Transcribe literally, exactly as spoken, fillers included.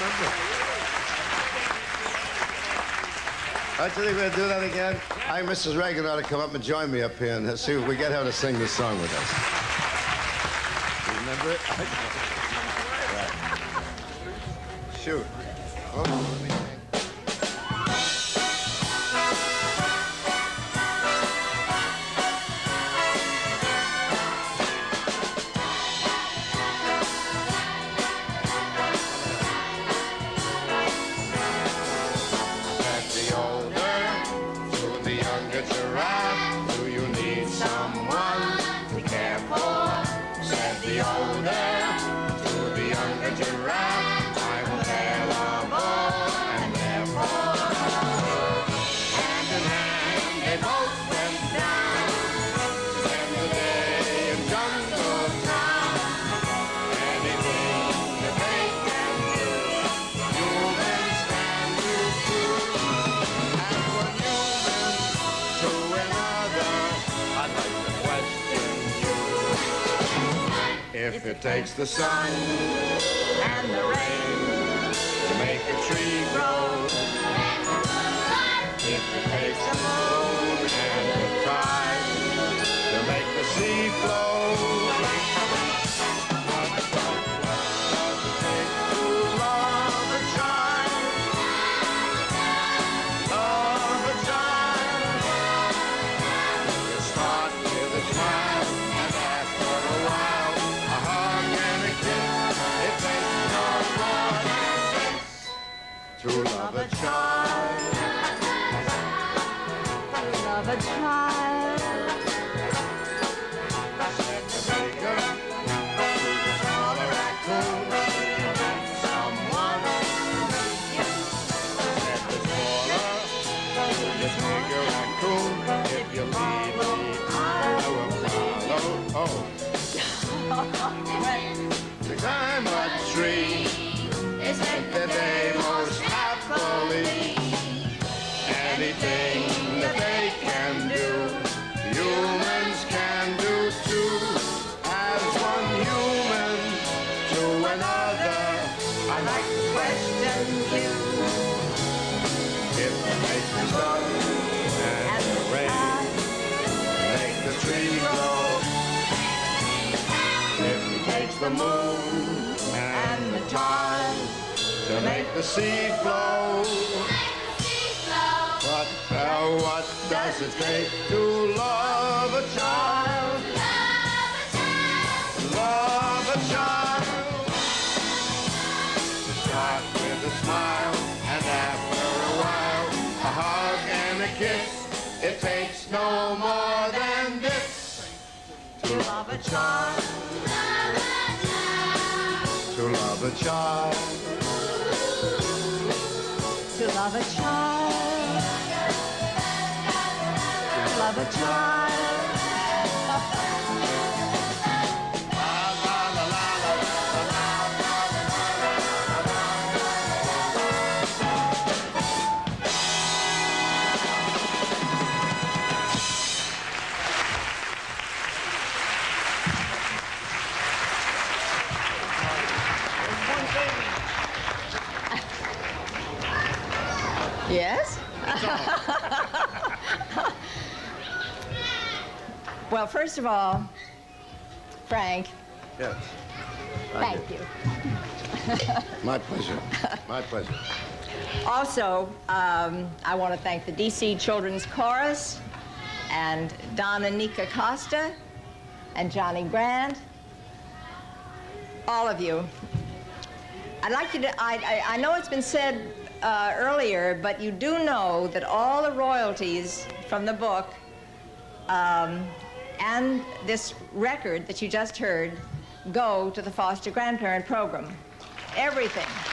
Don't you think we'll do that again? I think Missus Reagan ought to come up and join me up here and see if we get her to sing this song with us. Remember it? Right. Shoot. Oh, let me think. If it takes the sun and the rain to make a tree grow, if it takes the moon and the tide to make the sea flow, does it take to love a child, love a child? You start with a smile and after a while to love a child, to love a child. Said the baker to the smaller raccoon, someone to meet you. Said the smaller to the bigger raccoon, if you leave me, I will follow. Oh, to climb a tree is make the day most happily. Anything that they can do, humans can do too. As one human to another, I like to question you. If it makes the sun and the rain make the tree grow, if it takes the moon and the tide to make the seed flow, what, uh, what does it take to love a child? Love a child. Start with a smile, and after a while, a hug and a kiss. It takes no more than this to love a child. To love a child. To love a child, to love a child. Yes? Well, first of all, Frank. Yes. Thank you. My pleasure. My pleasure. Also, um, I want to thank the D C Children's Chorus and Donna Nika Costa and Johnny Grant, all of you. I'd like you to, I, I, I know it's been said uh, earlier, but you do know that all the royalties from the book um, and this record that you just heard go to the foster grandparent program. Everything.